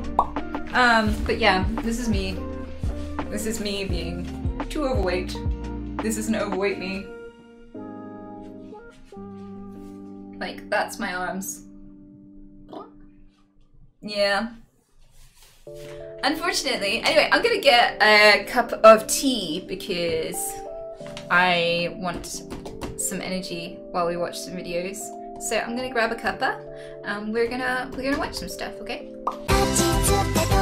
But yeah, this is me. This is me being too overweight. This is an overweight me. Like, that's my arms. Yeah. Unfortunately, anyway, I'm gonna get a cup of tea because I want some energy while we watch some videos. So I'm gonna grab a cuppa and we're gonna watch some stuff, okay?